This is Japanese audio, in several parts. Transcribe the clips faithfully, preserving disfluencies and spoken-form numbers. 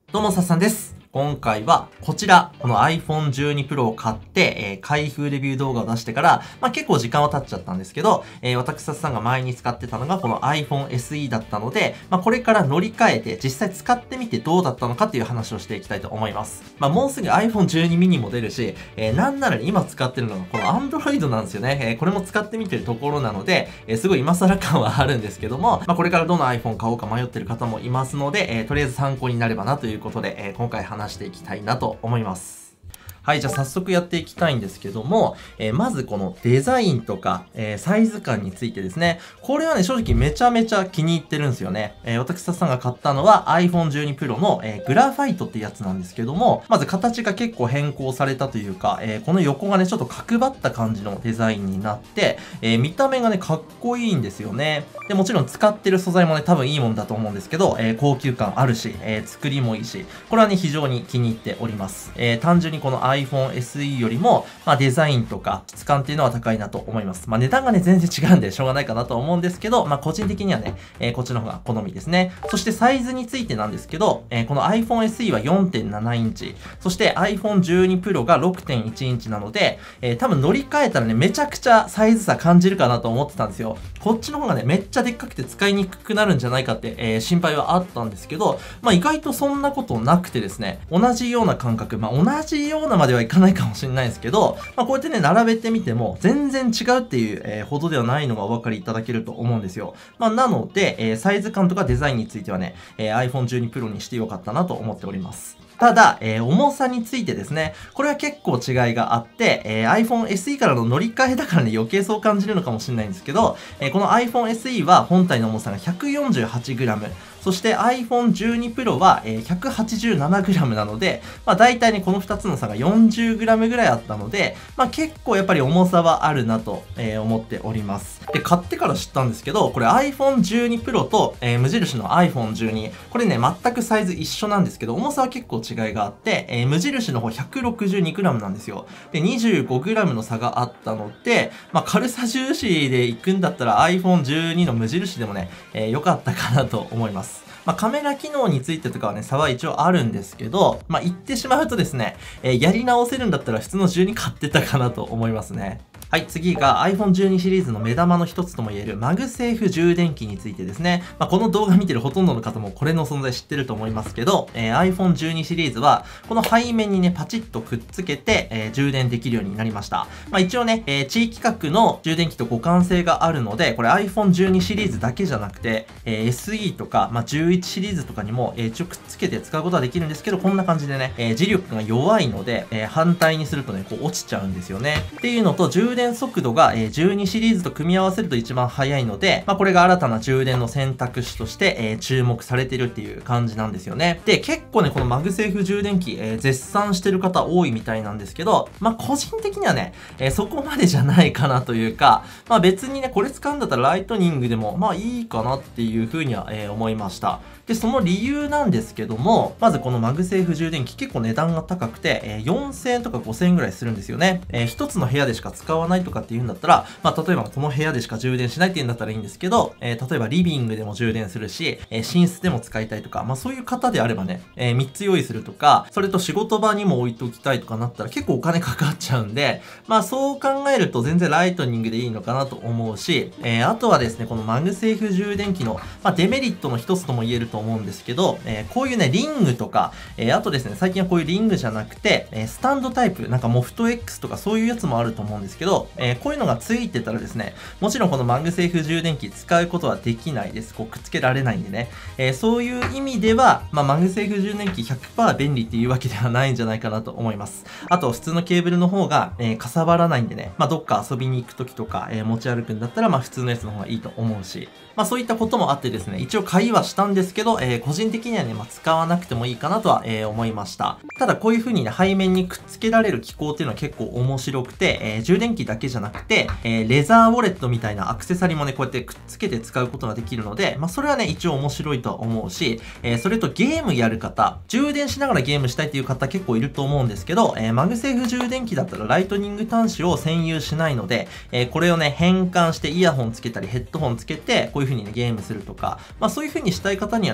どうも、さっさんです。今回はこちら、この アイフォンじゅうに Pro を買って、えー、開封レビュー動画を出してから、まあ結構時間は経っちゃったんですけど、えー、私さっさんが前に使ってたのがこの アイフォンエスイー だったので、まあこれから乗り換えて実際使ってみてどうだったのかっていう話をしていきたいと思います。まあもうすぐ アイフォンじゅうに mini も出るし、えー、なんなら今使ってるのがこの Android なんですよね。えー、これも使ってみてるところなので、えー、すごい今更感はあるんですけども、まあこれからどの iPhone 買おうか迷ってる方もいますので、えー、とりあえず参考になればなということで、えー、今回話していきたいなと思います。はい、じゃあ早速やっていきたいんですけども、えー、まずこのデザインとか、えー、サイズ感についてですね。これはね、正直めちゃめちゃ気に入ってるんですよね。えー、私さっさんが買ったのは アイフォンじゅうに Pro の、えー、グラファイトってやつなんですけども、まず形が結構変更されたというか、えー、この横がね、ちょっと角張った感じのデザインになって、えー、見た目がね、かっこいいんですよね。で、もちろん使ってる素材もね、多分いいもんだと思うんですけど、えー、高級感あるし、えー、作りもいいし、これはね、非常に気に入っております。えー、単純にこの アイフォンエスイー よりも、まあ、デザインとか質感っていうのは高いなと思います。まあ、値段がね、全然違うんでしょうがないかなと思うんですけど、まあ、個人的にはね、えー、こっちの方が好みですね。そしてサイズについてなんですけど、えー、この アイフォンエスイー は よんてんなな インチ、そして アイフォンじゅうに Pro が ろくてんいち インチなので、えー、多分乗り換えたらね、めちゃくちゃサイズ差感じるかなと思ってたんですよ。こっちの方がね、めっちゃでっかくて使いにくくなるんじゃないかって、えー、心配はあったんですけど、まあ、意外とそんなことなくてですね、同じような感覚、まあ、同じようなまではいかないかもしれないですけど、まあ、こうやってね、並べてみても、全然違うっていう、えー、ほどではないのがお分かりいただけると思うんですよ。まあ、なので、えー、サイズ感とかデザインについてはね、えー、アイフォンじゅうに Pro にしてよかったなと思っております。ただ、えー、重さについてですね、これは結構違いがあって、えー、アイフォンエスイー からの乗り換えだからね、余計そう感じるのかもしれないんですけど、えー、この アイフォンエスイー は本体の重さが ひゃくよんじゅうはちグラム、そして アイフォンじゅうに Pro は ひゃくはちじゅうななグラム なので、まあ大体ね、このふたつの差が よんじゅうグラム ぐらいあったので、まあ結構やっぱり重さはあるなと、えー、思っております。で、買ってから知ったんですけど、これ アイフォンじゅうに Pro と、えー、無印の アイフォンじゅうに、これね、全くサイズ一緒なんですけど、重さは結構違いがあって、えー、無印の方 ひゃくろくじゅうにグラム なんですよ。で、にじゅうごグラム の差があったので、まあ軽さ重視で行くんだったら アイフォンじゅうに の無印でもね、えー、良かったかなと思います。まあ、カメラ機能についてとかはね、差は一応あるんですけど、まあ、言ってしまうとですね、えー、やり直せるんだったら普通のじゅうに買ってたかなと思いますね。はい、次が アイフォンじゅうに シリーズの目玉の一つとも言えるマグセーフ充電器についてですね。まあ、この動画見てるほとんどの方もこれの存在知ってると思いますけど、えー、アイフォンじゅうに シリーズはこの背面にね、パチッとくっつけて、えー、充電できるようになりました。まあ、一応ね、えー、地域格の充電器と互換性があるので、これ アイフォンじゅうに シリーズだけじゃなくて、えー、エスイー とか、まあ、じゅういちシリーズとかにも、えー、一応くっつけて使うことはできるんですけど、こんな感じでね、えー、磁力が弱いので、えー、反対にするとね、こう落ちちゃうんですよね。っていうのと、充電速度がじゅうにシリーズと組み合わせると一番早いので、まあ、これが新たな充電の選択肢として、えー、注目されてるっていう感じなんですよね。で、結構ね、このマグセーフ充電器、えー、絶賛してる方多いみたいなんですけど、まあ、個人的にはね、えー、そこまでじゃないかなというか、まあ、別にね、これ使うんだったらライトニングでも、まあいいかなっていう風には、えー、思いました。で、その理由なんですけども、まずこのマグセーフ充電器結構値段が高くて、えー、よんせんえんとかごせんえんぐらいするんですよね。えー、一つの部屋でしか使わないとかっていうんだったら、まあ例えばこの部屋でしか充電しないっていうんだったらいいんですけど、えー、例えばリビングでも充電するし、えー、寝室でも使いたいとか、まあそういう方であればね、えー、みっつ用意するとか、それと仕事場にも置いておきたいとかなったら結構お金かかっちゃうんで、まあそう考えると全然ライトニングでいいのかなと思うし、えー、あとはですね、このマグセーフ充電器の、まあ、デメリットの一つとも言えると思うんですけど、えー、こういうね、リングとか、えー、あとですね、最近はこういうリングじゃなくて、えー、スタンドタイプ、なんかモフト X とかそういうやつもあると思うんですけど、えー、こういうのがついてたらですね、もちろんこのマグセーフ充電器使うことはできないです。こうくっつけられないんでね。えー、そういう意味では、まあ、マグセーフ充電器 ひゃくパーセント 便利っていうわけではないんじゃないかなと思います。あと、普通のケーブルの方が、えー、かさばらないんでね、まあ、どっか遊びに行く時とか、えー、持ち歩くんだったら、まあ、普通のやつの方がいいと思うし、まあそういったこともあってですね、一応買いはしたんですけど、えー、個人的にはね、まあ使わなくてもいいかなとは、えー、思いました。ただこういう風にね、背面にくっつけられる機構っていうのは結構面白くて、えー、充電器だけじゃなくて、えー、レザーウォレットみたいなアクセサリーもね、こうやってくっつけて使うことができるので、まあそれはね、一応面白いとは思うし、えー、それとゲームやる方、充電しながらゲームしたいっていう方結構いると思うんですけど、えー、マグセーフ充電器だったらライトニング端子を占有しないので、えー、これをね、変換してイヤホンつけたりヘッドホンつけて、こういう風にね、ゲームするとか、まあそういう風にしたい方には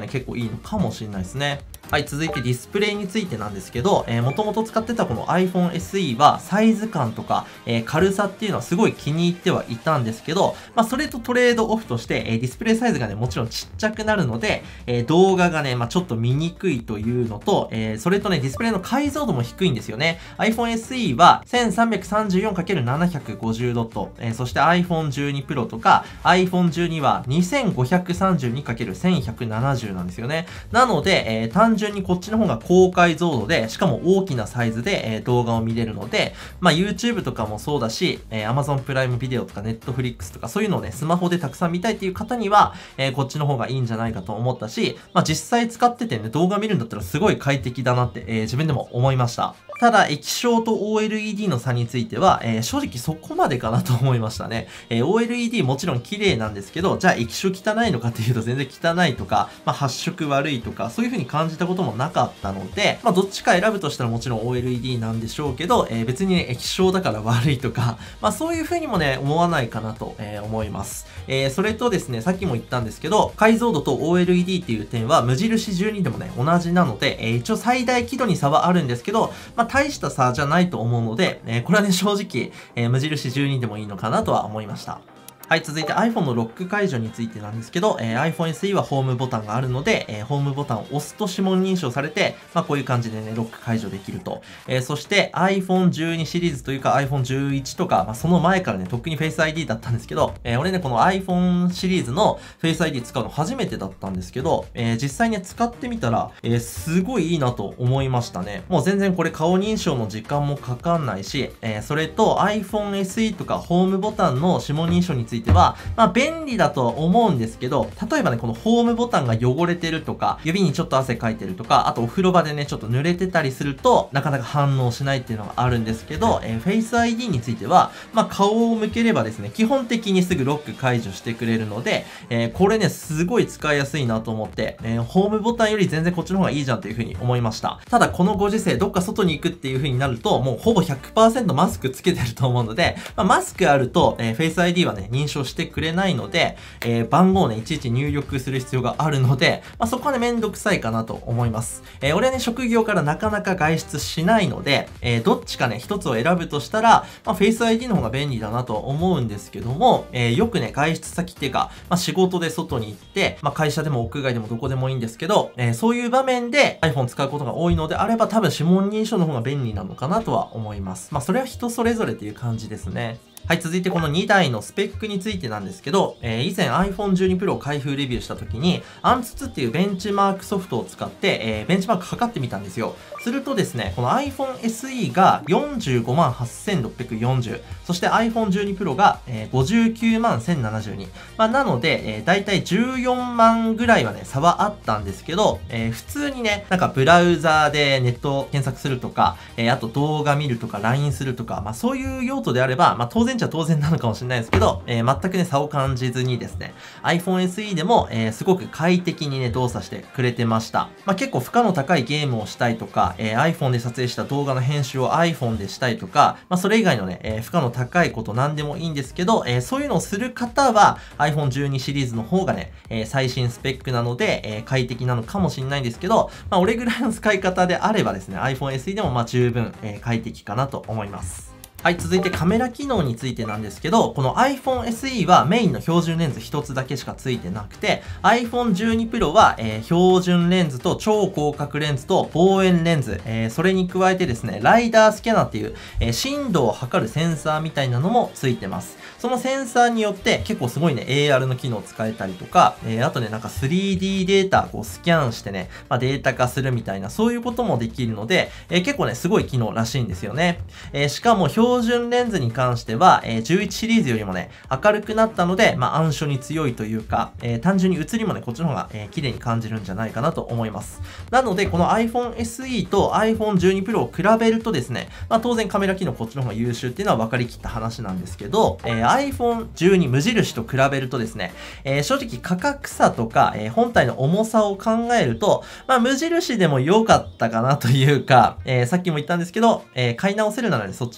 ね、結構いいのかもしれないですね。はい、続いてディスプレイについてなんですけど、えー、もともと使ってたこの iPhone エスイー はサイズ感とか、えー、軽さっていうのはすごい気に入ってはいたんですけど、まあそれとトレードオフとして、えー、ディスプレイサイズがね、もちろんちっちゃくなるので、えー、動画がね、まあちょっと見にくいというのと、えー、それとね、ディスプレイの解像度も低いんですよね。iPhone エスイー は せんさんびゃくさんじゅうよんかけるななひゃくごじゅう ドット、えー、そして iPhone じゅうに Pro とか iPhone じゅうには にせんごひゃくさんじゅうにかけるせんひゃくななじゅう なんですよね。なので、えー、単純にこっちの方が高解像度で、しかも大きなサイズで、えー、動画を見れるので、まあ YouTube とかもそうだし、えー、Amazon プライムビデオとか Netflix とかそういうのをね、スマホでたくさん見たいっていう方には、えー、こっちの方がいいんじゃないかと思ったし、まあ実際使っててね、動画見るんだったらすごい快適だなって、えー、自分でも思いました。ただ、液晶と オーエルイーディー の差については、えー、正直そこまでかなと思いましたね。えー、オーエルイーディー もちろん綺麗なんですけど、じゃあ液晶汚いのかっていうと全然汚いとか、まあ、発色悪いとか、そういう風に感じたこともなかったので、まあ、どっちか選ぶとしたらもちろん オーエルイーディー なんでしょうけど、えー、別にね、液晶だから悪いとか、まあ、そういう風にもね、思わないかなと、えー、思います。えー、それとですね、さっきも言ったんですけど、解像度と オーエルイーディー っていう点は無印じゅうにでもね、同じなので、えー、一応最大輝度に差はあるんですけど、まあ、大した差じゃないと思うので、えー、これはね、正直、えー、無印じゅうにでもいいのかなとは思いました。はい、続いて iPhone のロック解除についてなんですけど、えー、iPhone エスイー はホームボタンがあるので、えー、ホームボタンを押すと指紋認証されて、まあこういう感じでね、ロック解除できると。えー、そして iPhone じゅうにシリーズというか iPhone じゅういちとか、まあその前からね、とっくに Face アイディー だったんですけど、えー、俺ね、この iPhone シリーズの Face アイディー 使うの初めてだったんですけど、えー、実際ね、使ってみたら、えー、すごいいいなと思いましたね。もう全然これ顔認証の時間もかかんないし、えー、それと iPhone エスイー とかホームボタンの指紋認証については、まあ便利だとは思うんですけど、例えばね、このホームボタンが汚れてるとか、指にちょっと汗かいてるとか、あとお風呂場でね、ちょっと濡れてたりすると、なかなか反応しないっていうのがあるんですけど、えー、Face アイディー については、まあ顔を向ければですね、基本的にすぐロック解除してくれるので、えー、これね、すごい使いやすいなと思って、えー、ホームボタンより全然こっちの方がいいじゃんという風に思いました。ただ、このご時世、どっか外に行くっていう風になると、もうほぼ ひゃくパーセント マスクつけてると思うので、まあ、マスクあると、えー、Face アイディー はね、認証してくれないので、えー、番号をね、いちいち入力する必要があるので、まあ、そこはね、めんどくさいかなと思います。えー、俺はね、職業からなかなか外出しないので、えー、どっちかね、一つを選ぶとしたら、まあ、Face アイディー の方が便利だなと思うんですけども、えー、よくね、外出先っていうか、まあ、仕事で外に行って、まあ、会社でも屋外でもどこでもいいんですけど、えー、そういう場面で iPhone 使うことが多いのであれば、多分指紋認証の方が便利なのかなとは思います。まあ、それは人それぞれっていう感じですね。はい、続いてこのにだいのスペックについてなんですけど、えー、以前 iPhone じゅうに Pro を開封レビューした時に、アンツツっていうベンチマークソフトを使って、えー、ベンチマーク測ってみたんですよ。するとですね、この iPhone エスイー が よんじゅうごまんはっせんろっぴゃくよんじゅう、そして iPhone じゅうに Pro が、えー、ごじゅうきゅうまんせんななじゅうに。まあ、なので、えー、だいたいじゅうよんまんぐらいはね、差はあったんですけど、えー、普通にね、なんかブラウザーでネットを検索するとか、えー、あと動画見るとか ライン するとか、まあそういう用途であれば、まあ当然っちゃ当然なのかもしれないですけど、えー、全くね、差を感じずにですね、iPhone エスイー でも、えー、すごく快適にね、動作してくれてました。まあ結構負荷の高いゲームをしたいとか、えー、iPhone で撮影した動画の編集を iPhone でしたいとか、まあそれ以外のね、えー、負荷の高いことなんでもいいんですけど、えー、そういうのをする方は iPhone じゅうにシリーズの方がね、えー、最新スペックなので、えー、快適なのかもしれないんですけど、まあ俺ぐらいの使い方であればですね、iPhone エスイー でもまあ十分、えー、快適かなと思います。はい、続いてカメラ機能についてなんですけど、この iPhone エスイー はメインの標準レンズ一つだけしかついてなくて、iPhone じゅうに Pro は、えー、標準レンズと超広角レンズと望遠レンズ、えー、それに加えてですね、ライダースキャナーっていう、えー、深度を測るセンサーみたいなのもついてます。そのセンサーによって結構すごいね、エーアール の機能を使えたりとか、えー、あとね、なんか スリーディー データこうスキャンしてね、まあ、データ化するみたいな、そういうこともできるので、えー、結構ね、すごい機能らしいんですよね。えー、しかも標準レンズに関しては、えー、じゅういちシリーズよりもね、明るくなったので、まあ、暗所に強いというか、えー、単純に映りもね、こっちの方が、えー、綺麗に感じるんじゃないかなと思います。なので、この iPhone エスイー と iPhone じゅうに Pro を比べるとですね、まあ、当然カメラ機能こっちの方が優秀っていうのは分かりきった話なんですけど、えー、iPhone じゅうに無印と比べるとですね、えー、正直価格差とか、えー、本体の重さを考えると、まあ、無印でも良かったかなというか、えー、さっきも言ったんですけど、えー、買い直せるならね、そっちの方が、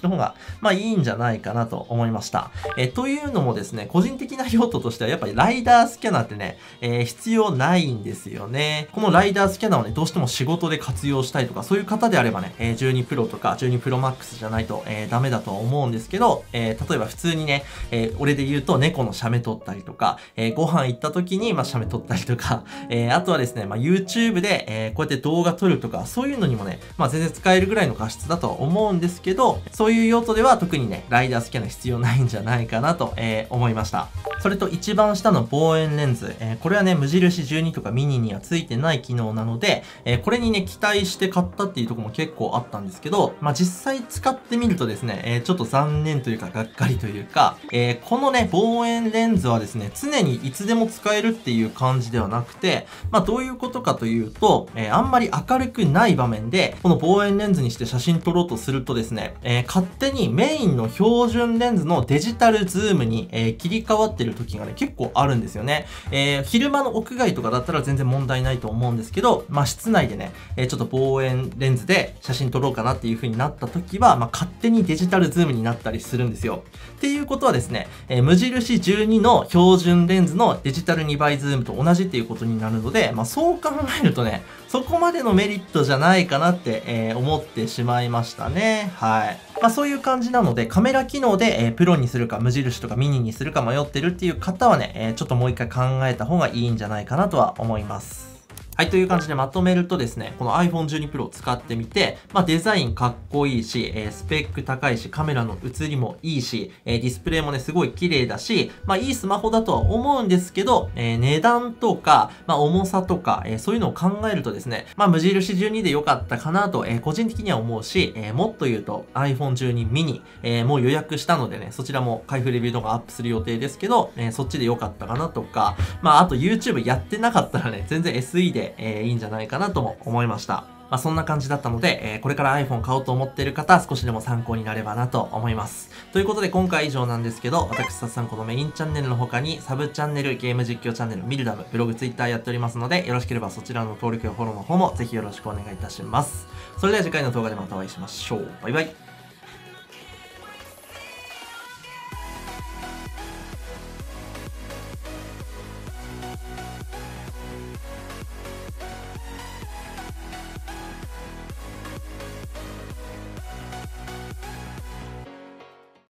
まあいいんじゃないかなと思いました。えー、というのもですね、個人的な用途としてはやっぱりライダースキャナーってね、えー、必要ないんですよね。このライダースキャナーをね、どうしても仕事で活用したいとか、そういう方であればね、えー、じゅうにプロとかじゅうにプロマックスじゃないと、えー、ダメだとは思うんですけど、えー、例えば普通にね、えー、俺で言うと猫の写メ撮ったりとか、えー、ご飯行った時に、まあ、写メ撮ったりとか、えー、あとはですね、まあ、YouTube で、えー、こうやって動画撮るとか、そういうのにもね、まあ、全然使えるぐらいの画質だとは思うんですけど、そういう用途では特にね、ライダースキャナー必要ないんじゃないかなと、えー、思いました。それと一番下の望遠レンズ、えー、これはね、無印じゅうにとかミニにはついてない機能なので、えー、これにね、期待して買ったっていうところも結構あったんですけど、まあ、実際使ってみるとですね、えー、ちょっと残念というか、がっかりというか、えー、このね、望遠レンズはですね、常にいつでも使えるっていう感じではなくて、まあ、どういうことかというと、えー、あんまり明るくない場面で、この望遠レンズにして写真撮ろうとするとですね、えー、勝手にメインの標準レンズのデジタルズームに、えー、切り替わってる時がね、結構あるんですよね。えー、昼間の屋外とかだったら全然問題ないと思うんですけど、まあ、室内でね、えー、ちょっと望遠レンズで写真撮ろうかなっていう風になった時は、まあ、勝手にデジタルズームになったりするんですよ。っていうことはですね、えー、無印じゅうにの標準レンズのデジタルにばいズームと同じっていうことになるので、まあ、そう考えるとね、そこまでのメリットじゃないかなって、えー、思ってしまいましたね。はい。まあそういう感じなので、カメラ機能で、えー、プロにするか無印とかミニにするか迷ってるっていう方はね、えー、ちょっともう一回考えた方がいいんじゃないかなとは思います。はい、という感じでまとめるとですね、この アイフォンじゅうにプロ を使ってみて、まあデザインかっこいいし、えー、スペック高いし、カメラの写りもいいし、えー、ディスプレイもね、すごい綺麗だし、まあいいスマホだとは思うんですけど、えー、値段とか、まあ重さとか、えー、そういうのを考えるとですね、まあ無印じゅうにで良かったかなと、えー、個人的には思うし、えー、もっと言うと アイフォンじゅうにミニ、えー、もう予約したのでね、そちらも開封レビュー動画アップする予定ですけど、えー、そっちで良かったかなとか、まああと YouTube やってなかったらね、全然 エスイー で、えー、いいんじゃないかなとも思いました。まあそんな感じだったので、えー、これから iPhone 買おうと思っている方、少しでも参考になればなと思います。ということで今回以上なんですけど、私さっさんこのメインチャンネルの他にサブチャンネル、ゲーム実況チャンネル、ミルダム、ブログ、ツイッターやっておりますので、よろしければそちらの登録やフォローの方もぜひよろしくお願いいたします。それでは次回の動画でまたお会いしましょう。バイバイ。